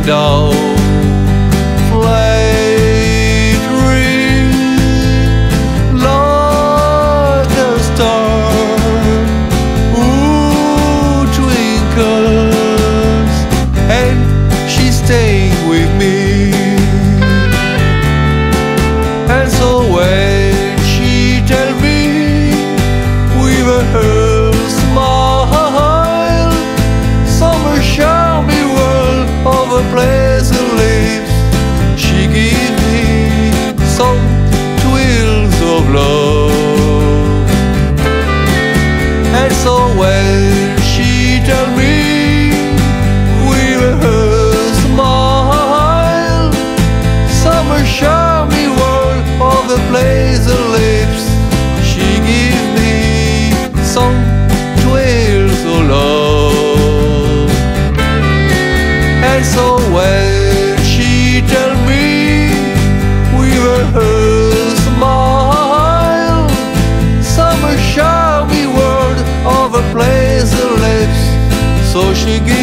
window, flattering like a star, ooh, twinkles, and she's staying with me. And so when she tell me with her smile, summer charming world of a pleasant lips, she give me some thrills of love. And so when she tell me with her smile, summer charming world of a pleasant lips, she give me some thrills of love. And so when she tell me with her smile, summer charming world of a pleasant lips, so she give